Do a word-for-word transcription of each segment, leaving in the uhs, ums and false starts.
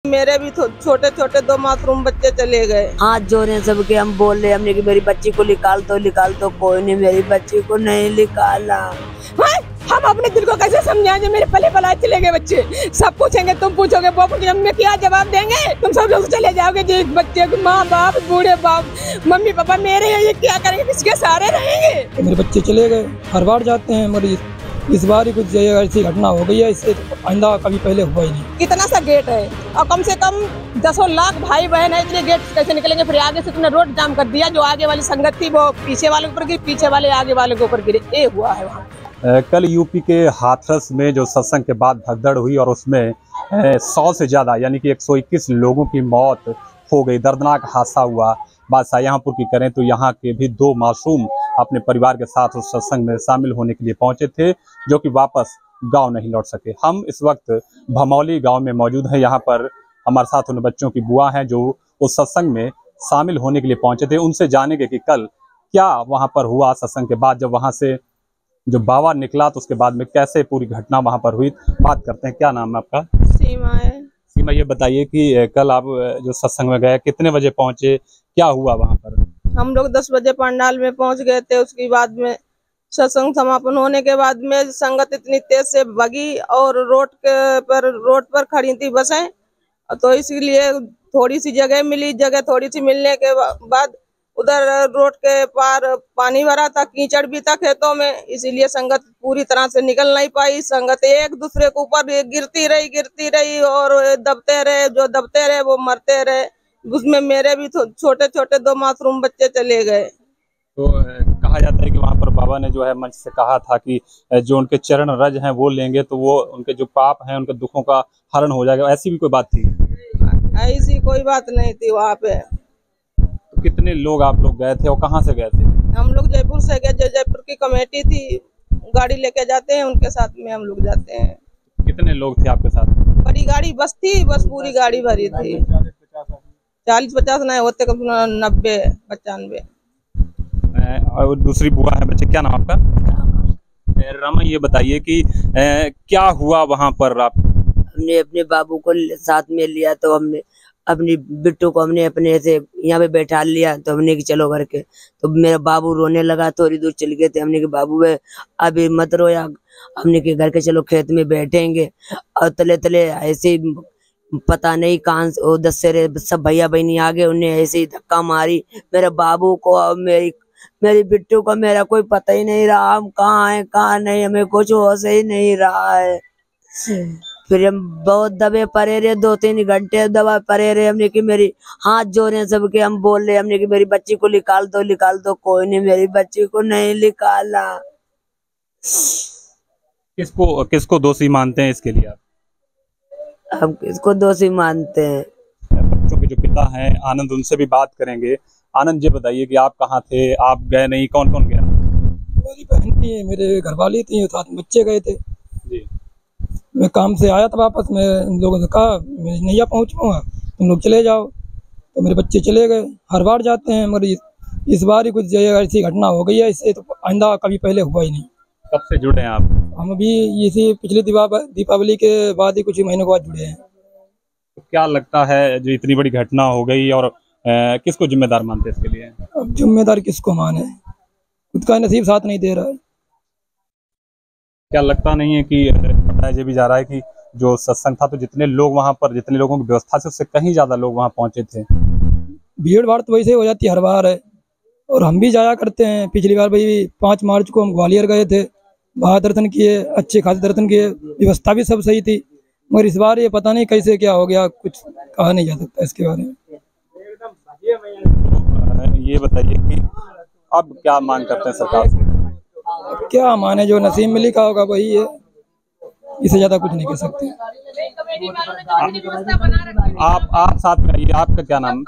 मेरे भी छोटे छोटे दो मासूम बच्चे चले गए। हाथ जोड़े सबके, हम बोल रहे हमने कि मेरी बच्ची को निकाल दो निकाल दो, कोई नहीं मेरी बच्ची को नहीं निकाला। हम अपने दिल को कैसे समझाएं? मेरे पले पलाए चले गए बच्चे, सब पूछेंगे, तुम पूछोगे, वो पूछेंगे, हम क्या जवाब देंगे? तुम सब लोग चले जाओगे जी, बच्चे को माँ बाप बूढ़े बाप मम्मी पापा मेरे ये क्या करेंगे? किसके सहारे रहेंगे? मेरे बच्चे चले गए, हर बार जाते हैं मरीज, इस बार ही कुछ ऐसी घटना हो गई है, इससे आइंदा कभी पहले हुआ ही नहीं। कितना सा गेट है और कम से कम दसों लाख भाई बहन है, इतने गेट कैसे निकलेंगे? फिर आगे से तुमने रोड जाम कर दिया, जो आगे वाली संगत थी वो पीछे वाले ऊपर गिरी, पीछे वाले आगे वाले के ऊपर गिरे, ये हुआ है वहाँ। कल यूपी के हाथरस में जो सत्संग के बाद भगदड़ हुई और उसमें सौ से ज़्यादा यानी कि एक सौ इक्कीस लोगों की मौत हो गई, दर्दनाक हादसा हुआ। बात शाहजहाँपुर की करें तो यहाँ के भी दो मासूम अपने परिवार के साथ उस सत्संग में शामिल होने के लिए पहुंचे थे, जो कि वापस गांव नहीं लौट सके। हम इस वक्त भमौली गांव में मौजूद हैं। यहाँ पर हमारे साथ उन बच्चों की बुआ हैं जो उस सत्संग में शामिल होने के लिए पहुंचे थे। उनसे जानेंगे कि कल क्या वहाँ पर हुआ, सत्संग के बाद जब वहाँ से जो बाबा निकला तो उसके बाद में कैसे पूरी घटना वहाँ पर हुई। बात करते हैं। क्या नाम है आपका? सीमा है। सीमा, ये बताइए कि कल आप जो सत्संग में गए कितने बजे पहुंचे, क्या हुआ वहाँ पर? हम लोग दस बजे पंडाल में पहुंच गए थे। उसके बाद में सत्संग समापन होने के बाद में संगत इतनी तेज से भगी और रोड के पर रोड पर खड़ी थी बसें, तो इसीलिए थोड़ी सी जगह मिली। जगह थोड़ी सी मिलने के बाद उधर रोड के पार पानी भरा था, कीचड़ भी था खेतों में, इसीलिए संगत पूरी तरह से निकल नहीं पाई। संगत एक दूसरे के ऊपर गिरती रही गिरती रही और दबते रहे, जो दबते रहे वो मरते रहे। उसमें मेरे भी छोटे छोटे दो मासूम बच्चे चले गए। तो कहा जाता है कि वहाँ पर बाबा ने जो है मंच से कहा था कि जो उनके चरण रज हैं वो लेंगे तो वो उनके जो पाप हैं उनके दुखों का हरण हो जाएगा। ऐसी भी कोई बात थी? ऐसी कोई बात नहीं थी वहाँ पे। तो कितने लोग आप लोग गए थे और कहाँ से गए थे? हम लोग जयपुर से गए। जयपुर की कमेटी थी, गाड़ी लेके जाते हैं, उनके साथ में हम लोग जाते हैं। कितने लोग थे आपके साथ? बड़ी गाड़ी बस थी, बस पूरी गाड़ी भरी थी। चालीस पचास नहीं होते, कम नब्बे पचानवे। और दूसरी बुआ है बच्चे, क्या नाम आपका? रमा, ये बताइए कि ए, क्या हुआ वहाँ पर? आप हमने अपने बाबू को साथ में लिया, तो हमने अपनी बिट्टू को हमने अपने से यहाँ पे बैठा लिया, तो हमने कि चलो घर के। तो मेरा बाबू रोने लगा, थोड़ी दूर चल गए थे। हमने कि बाबू वे अभी मत रोया, हमने कि घर के चलो खेत में बैठेंगे। और तले तले ऐसे पता नहीं कहाँ से दस से सब भैया बहनी आ गए, उन्हें ऐसे ही धक्का मारी मेरे बाबू को और मेरी मेरी बिट्टू को। मेरा कोई पता ही नहीं रहा हम कहाँ है कहाँ नहीं, हमें कुछ होश ही नहीं रहा है। फिर हम बहुत दबे पड़े रहे, दो तीन घंटे दबा पड़े रहे। हमने कि मेरी हाथ जोड़े सबके, हम बोल रहे हमने कि मेरी बच्ची को निकाल दो निकाल दो, कोई नहीं मेरी बच्ची को नहीं निकाला। किसको किसको दोषी मानते हैं इसके लिए आप? हम किसको दोषी मानते हैं? बच्चों के जो पिता हैं आनंद, उनसे भी बात करेंगे। आनंद, ये बताइए कि आप कहाँ थे, आप गए नहीं, कौन कौन गया? मेरी बहन थी, मेरे घर वाली थी, साथ बच्चे गए थे जी। मैं काम से आया था वापस, मैं इन लोगों से कहा मैं नहीं पहुँचूँगा, तुम लोग चले जाओ, तो मेरे बच्चे चले गए। हर बार जाते हैं मरीज, इस बार ही कुछ ऐसी घटना हो गई है, इससे तो आइंदा कभी पहले हुआ ही नहीं। कब से जुड़े हैं आप? हम अभी इसी पिछली दीपावली के बाद ही कुछ महीनों के बाद जुड़े हैं। तो क्या लगता है जो इतनी बड़ी घटना हो गई और आ, किसको जिम्मेदार मानते हैं इसके लिए? अब जिम्मेदार किसको माने, खुद का नसीब साथ नहीं दे रहा है। क्या लगता नहीं है कि बताया ये भी जा रहा है कि जो सत्संग था तो जितने लोग वहाँ पर, जितने लोगों की व्यवस्था से उससे कहीं ज्यादा लोग वहाँ पहुंचे थे? भीड़ भाड़ तो वैसे हो जाती है हर बार है, और हम भी जाया करते हैं। पिछली बार भाई पाँच मार्च को हम ग्वालियर गए थे, वहाँ दर्शन किए, अच्छे खासे दर्शन किए, व्यवस्था भी सब सही थी। मगर इस बार ये पता नहीं कैसे क्या हो गया, कुछ कहा नहीं जा सकता इसके बारे में। ये बताइए कि अब क्या मांग करते हैं सरकार से? क्या माने, जो नसीब में लिखा होगा वही है, इससे ज्यादा कुछ नहीं कह सकते। आप आप साथ में आइए, आपका क्या नाम?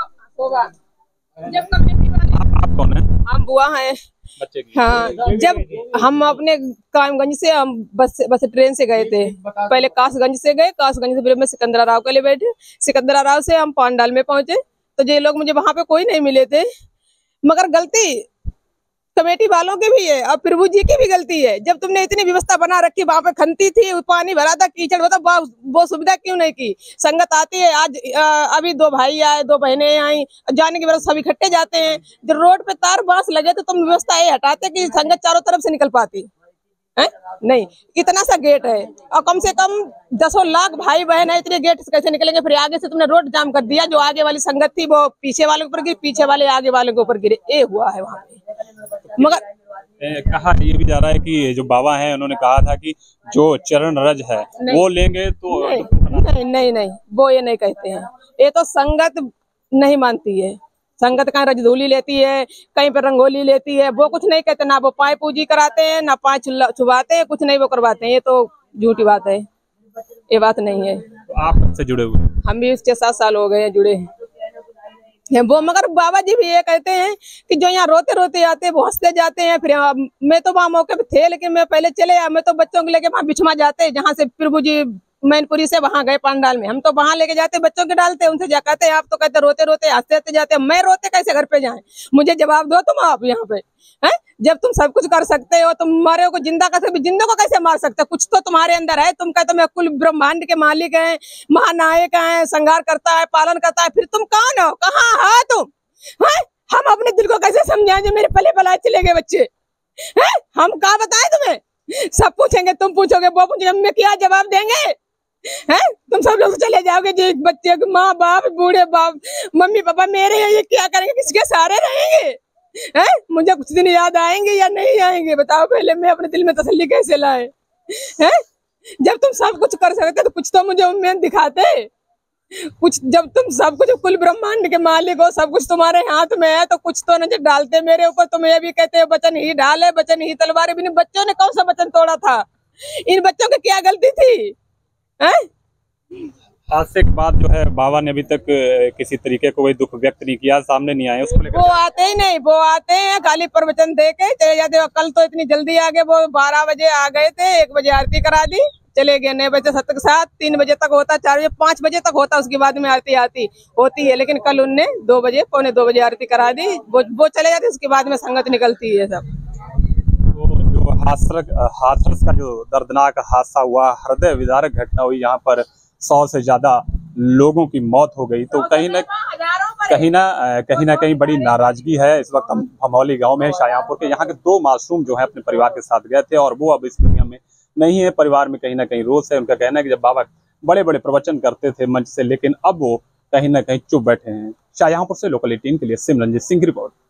आप, आप कौन है? हम बुआ हैं बच्चे की। हाँ, जब हम अपने कामगंज से हम बस बस ट्रेन से गए थे, पहले कासगंज से गए, कासगंज से फिर मैं सिकंदरा राव के लिए बैठे, सिकंदरा राव से हम पांडाल में पहुंचे। तो ये लोग मुझे वहां पे कोई नहीं मिले थे, मगर गलती कमेटी वालों की भी है और प्रभु जी की भी गलती है। जब तुमने इतनी व्यवस्था बना रखी, वहां पे खंती थी, पानी भरा था, कीचड़ होता, वो सुविधा क्यों नहीं की? संगत आती है, आज आ, अभी दो भाई आए, दो बहनें आई, जाने के बाद सब इकट्ठे जाते हैं। जब रोड पे तार बांस लगे तो तुम व्यवस्था ये हटाते कि संगत चारों तरफ से निकल पाती है? नहीं, इतना सा गेट है और कम से कम दसों लाख भाई बहन है, इतने गेट से कैसे निकलेंगे? फिर आगे से तुमने रोड जाम कर दिया, जो आगे वाली संगत थी वो पीछे वाले के ऊपर गिरी, पीछे वाले आगे वाले के ऊपर गिरे, ये हुआ है वहाँ पे। मगर ए, कहा ये भी जा रहा है कि जो बाबा हैं उन्होंने कहा था कि जो चरण रज है वो लेंगे तो नहीं, नहीं नहीं नहीं वो ये नहीं कहते हैं, ये तो संगत नहीं मानती है। संगत कहीं रजधूली लेती है, कहीं पर रंगोली लेती है, वो कुछ नहीं कहते, ना वो पाए पूजी कराते हैं, ना पाए छुबाते हैं, कुछ नहीं वो करवाते हैं। ये तो झूठी बात है, ये बात नहीं है। तो आप हमसे जुड़े हुए? हम भी छह सात साल हो गए हैं जुड़े हैं वो। मगर बाबा जी भी ये कहते हैं कि जो यहाँ रोते रोते आते हैं वो हंसते जाते हैं। फिर मैं तो वहाँ मौके पे थे, लेकिन मैं पहले चले आया, मैं तो बच्चों को लेके वहाँ बिछमा जाते, जहाँ से प्रभु जी मैनपुरी से वहां गए पंडाल में, हम तो वहां लेके जाते, बच्चों के डालते, उनसे जा कहते आप तो कहते रोते रोते हंसते हंसते जाते, मैं रोते कैसे घर पे जाए? मुझे जवाब दो तुम। आप यहाँ पे हैं, जब तुम सब कुछ कर सकते हो, तुम मारे को जिंदा कैसे, जिंदा को कैसे मार सकते हो? कुछ तो तुम्हारे अंदर है। तुम कहते मैं कुल ब्रह्मांड के मालिक हैं, महानायक हैं, संहार करता है, पालन करता है, फिर तुम कौन हो? कहाँ है तुम? है हम अपने दिल को कैसे समझाएं जो मेरे पले पलाए चले गए बच्चे हैं? हम कहाँ बताएं तुम्हें? सब पूछेंगे, तुम पूछोगे, वो पूछेंगे, हम क्या जवाब देंगे? हैं? तुम सब लोग चले जाओगे जी, बच्चे माँ बाप, बूढ़े बाप, मम्मी पापा मेरे हैं, ये क्या करेंगे? किसके सहारे रहेंगे? हैं? मुझे कुछ दिन याद आएंगे या नहीं आएंगे? बताओ पहले, मैं अपने दिल में तसल्ली कैसे लाए? हैं? जब तुम सब कुछ कर सकते तो कुछ तो मुझे उम्मीद दिखाते कुछ। जब तुम सब कुछ, कुल ब्रह्मांड के मालिक हो, सब कुछ तुम्हारे हाथ में है, तो कुछ तो नजर डालते मेरे ऊपर। तुम ये भी कहते हो बचन ही ढाल है, बचन ही तलवार। भी बच्चों ने कौन सा बचन तोड़ा था? इन बच्चों की क्या गलती थी? हादसे के बाद जो है बाबा ने अभी तक किसी तरीके को कोई दुख व्यक्त नहीं किया, सामने नहीं आए, उसको लेकर वो आते ही नहीं, वो आते हैं खाली प्रवचन दे के चले जाते हैं। कल तो इतनी जल्दी आ गए, वो बारह बजे आ गए थे, एक बजे आरती करा दी, चले गए। नौ बजे सत्य के साथ तीन बजे तक होता, चार बजे पाँच बजे तक होता, उसके बाद में आरती आती होती है। लेकिन कल उनने दो बजे पौने दो बजे आरती करा दी, वो वो चले जाते, उसके बाद में संगत निकलती है सब। तो हाथरस हाथरस का जो दर्दनाक हादसा हुआ, हृदय विदारक घटना हुई, यहाँ पर सौ से ज्यादा लोगों की मौत हो गई, तो कहीं ना कहीं ना कहीं ना कहीं बड़ी नाराजगी है। इस वक्त हम भमौली गांव में शाहजहांपुर के, यहाँ के दो मासूम जो है अपने परिवार के साथ गए थे और वो अब इस दुनिया में नहीं है। परिवार में कहीं ना कहीं रोष है। उनका कहना है कि जब बाबा बड़े बड़े प्रवचन करते थे मंच से, लेकिन अब वो कहीं ना कहीं चुप बैठे हैं। शाहजहांपुर से लोकल एटीन के लिए सिमरनजीत सिंह की रिपोर्ट।